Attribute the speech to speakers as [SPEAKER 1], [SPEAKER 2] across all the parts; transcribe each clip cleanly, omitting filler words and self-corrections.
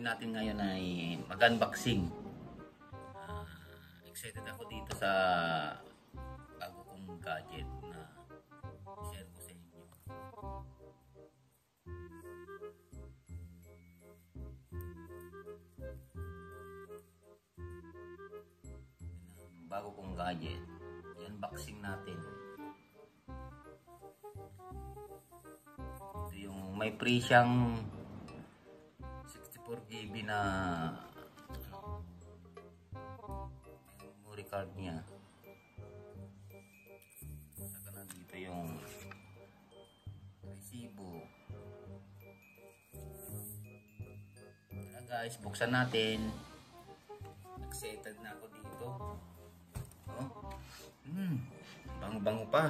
[SPEAKER 1] natin ngayon ay mag-unboxing. Excited ako dito sa bago kong gadget na share ko sa inyo. Bago kong gadget, i-unboxing natin. Ito yung may free siyang 64 GB na memory card niya. Saka nandito yung resibo. Kaya guys, buksan natin. Excited na ako dito. Oh. Bango-bango pa.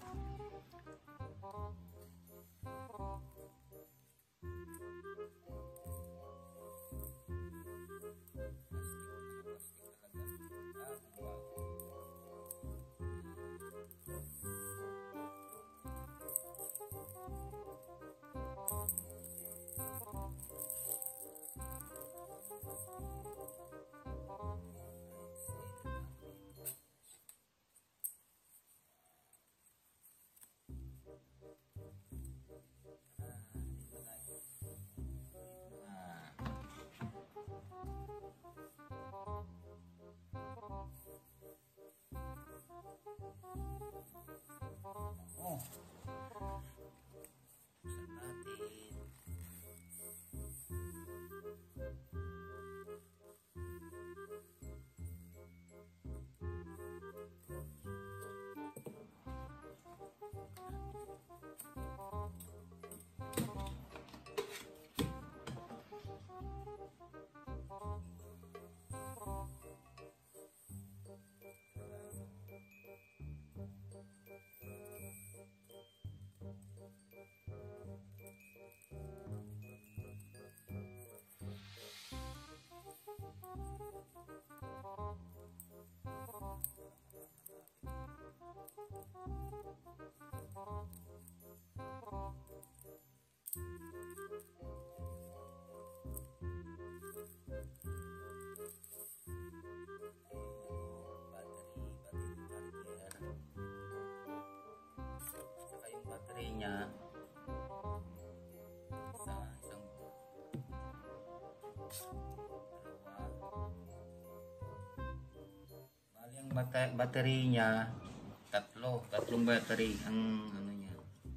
[SPEAKER 1] Niya isang bali ang battery niya tatlong battery ang ano niya.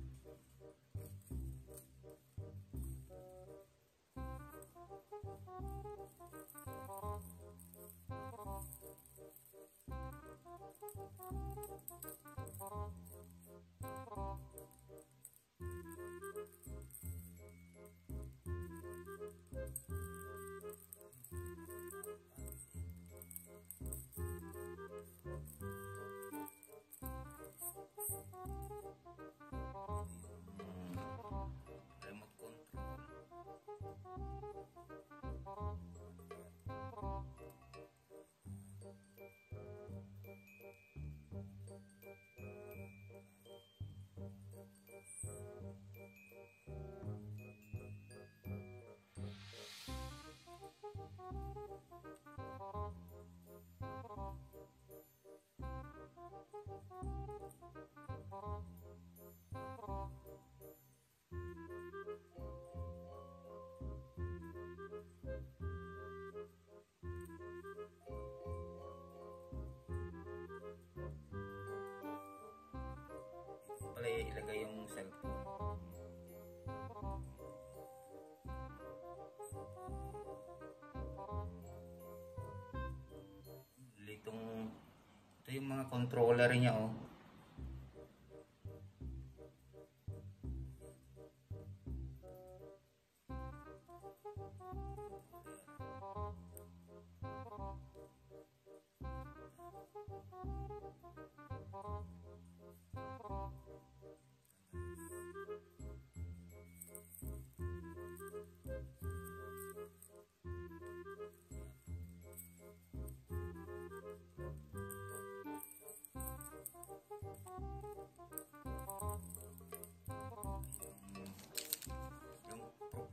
[SPEAKER 1] Pala ilagay yung cellphone. Ito yung mga controller niya, oh.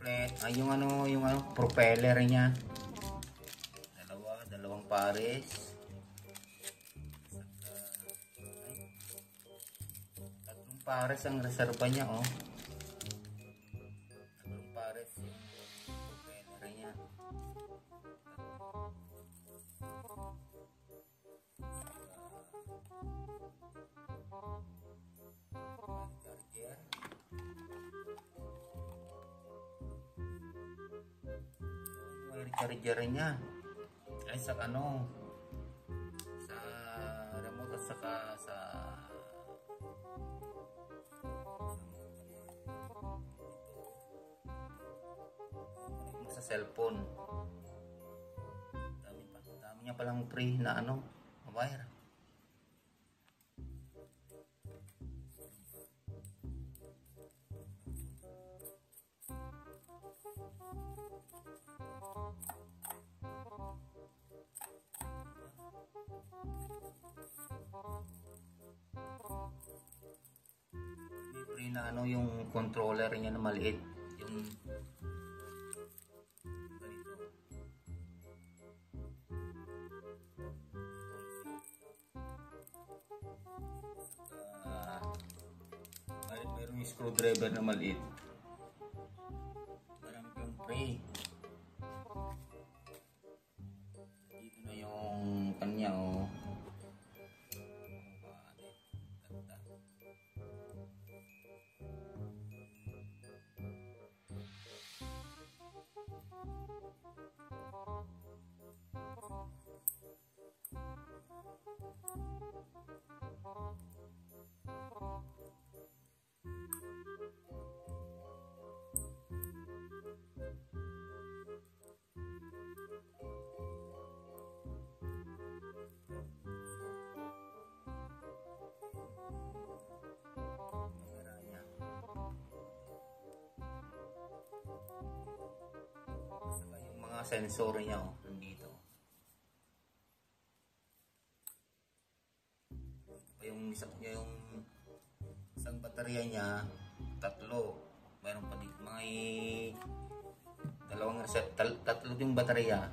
[SPEAKER 1] Yung propeller niya. Dalawang pares. Tatlong pares ang reserva niya, oh. Tatlong pares yung propeller niya. Charger niya ay sa sa remote at saka sa cellphone. Dami niya palang free na wire. Na yung controller niya na maliit, yung ganito. Mayroon yung screwdriver na maliit. Marami yung free. Dito na yung kanya, oh. Sensor niya, oh, nandito. Yung isang baterya niya, tatlo. Mayroon pa dito tatlo yung baterya.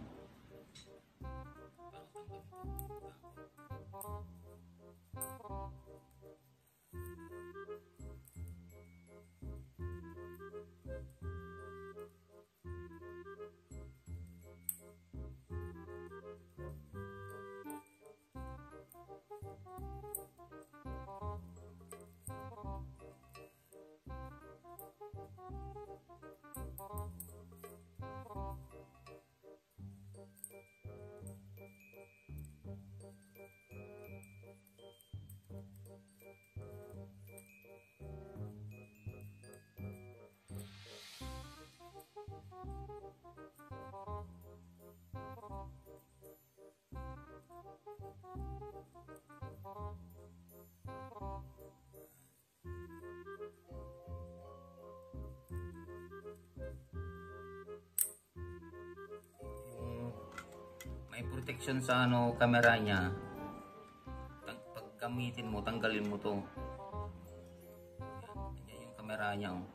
[SPEAKER 1] May protection sa camera niya. Pag gamitin mo, tanggalin mo to. Yan yung camera niya, oh.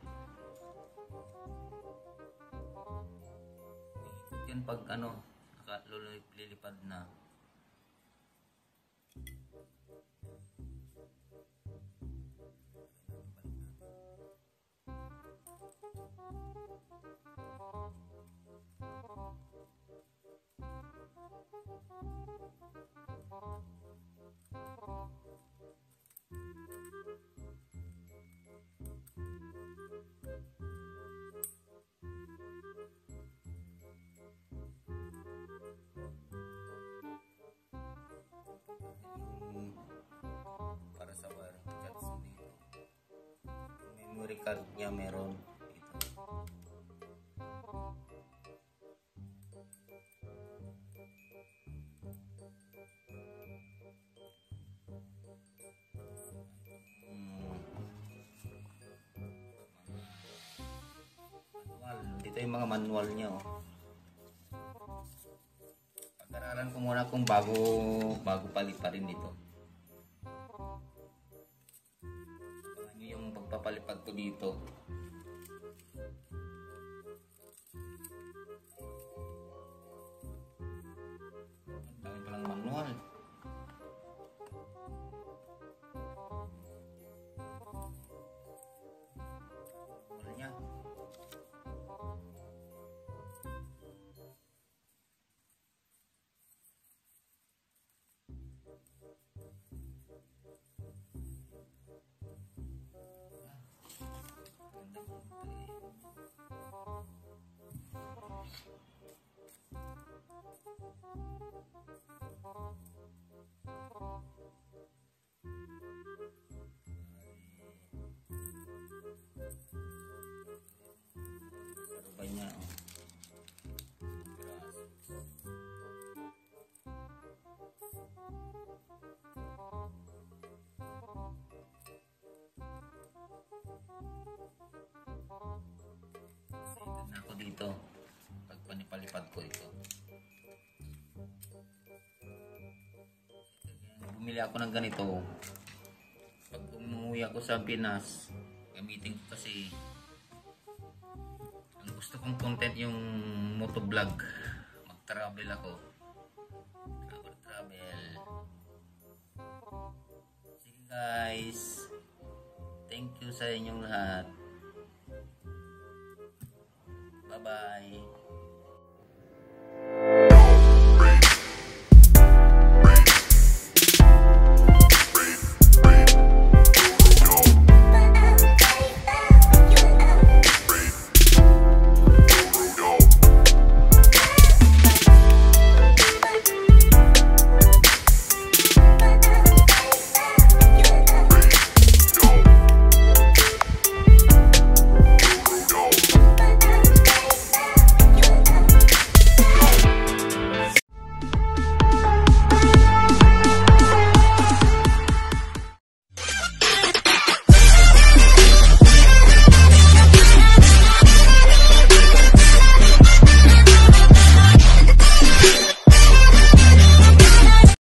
[SPEAKER 1] Yan pag lilipad na. Para sa wiring cards dito. Memory card niya meron dito. Dito yung mga manual niya, oh. Pag-aralan ko muna kung bago palit pa rin dito. Ano yung pagpapalipad ko dito. ganda ko ito eh. Sarubay niya oh. Na ako dito pag panipalipad ko ito. Bumili ako ng ganito pag umuwi ako sa Pinas, gamitin ko kasi ang gusto kong content yung motovlog, mag travel ako, travel. Sige guys, thank you sa inyong lahat. Bye-bye.